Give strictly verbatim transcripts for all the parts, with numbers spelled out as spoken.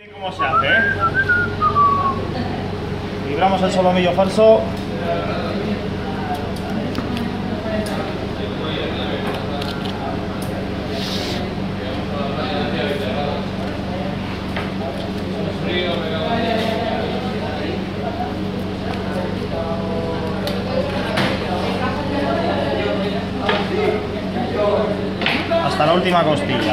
¿Cómo se hace, eh? Libramos el solomillo falso. Hasta la última costilla.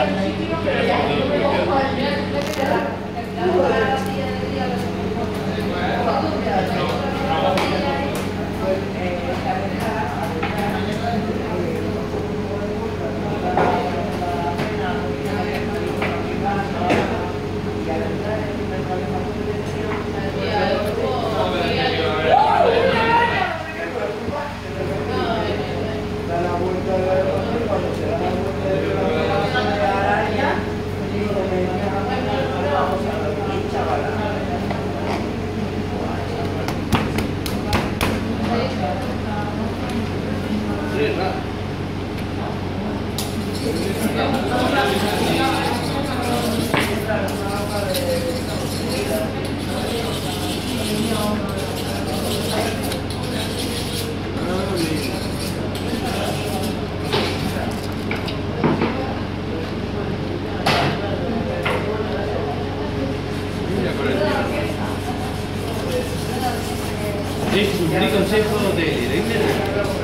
Un consejo de de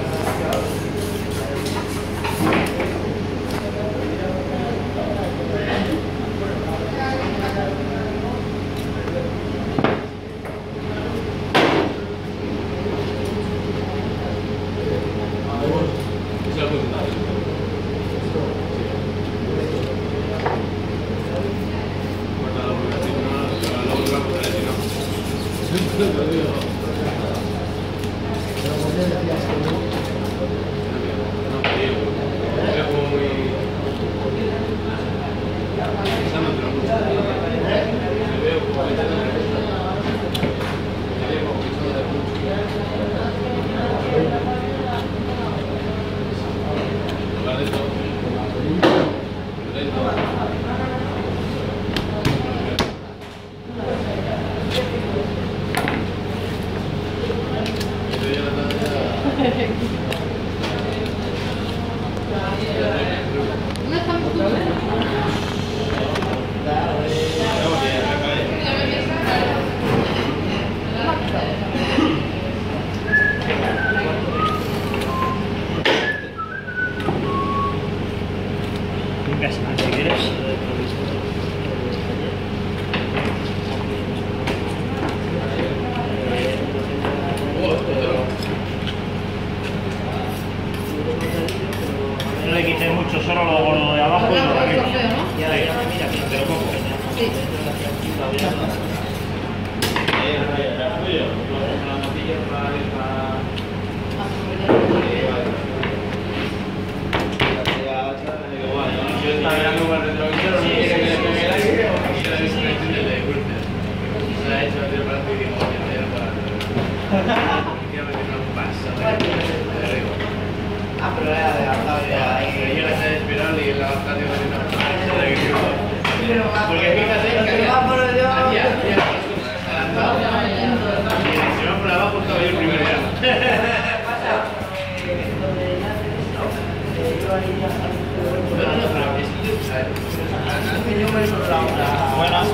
Si quieres. No le quité mucho, solo lo gordo de abajo y lo de arriba. Ya, ya, mira, pero poco. Sí. Porque fíjate que va por el si va por abajo estaba yo el primer día. Buenas.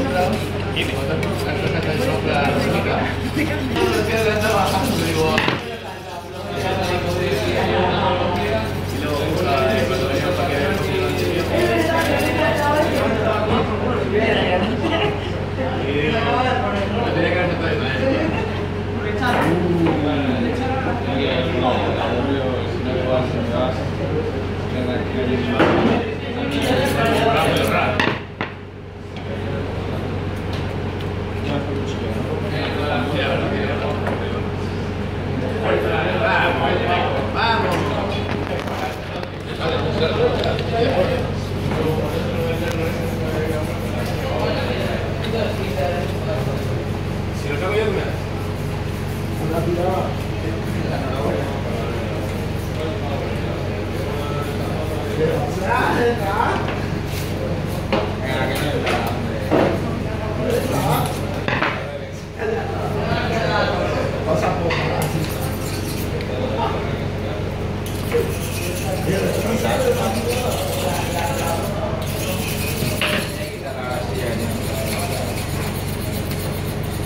Si lo cago yo, ¿me das?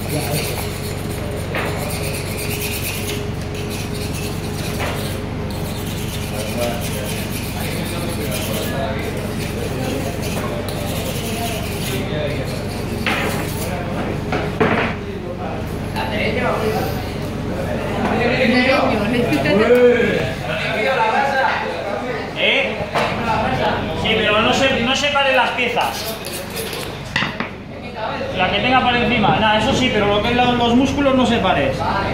¿Eh? Sí, pero no se, no separe las piezas. La que tenga por encima. Nada, eso sí, pero lo que es los, los músculos no separes.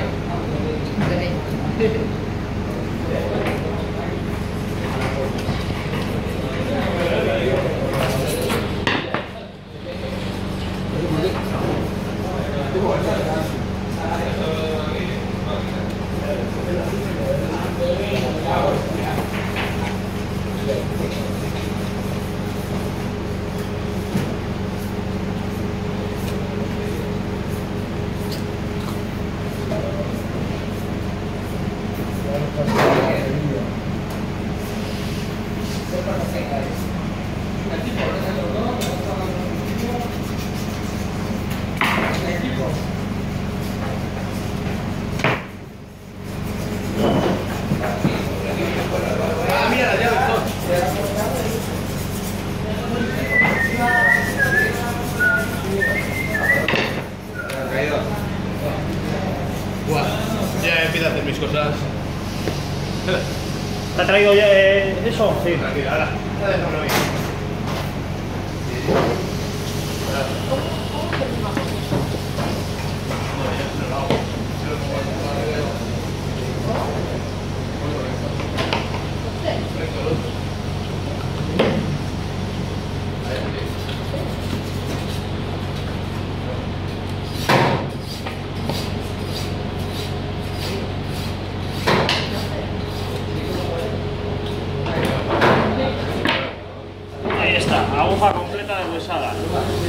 Ya empieza a hacer mis cosas. ¿Te ha traído ya, eh, eso? Sí. Tranquilo, ahora. Déjamelo bien. Ahí está, aguja completa de huesada.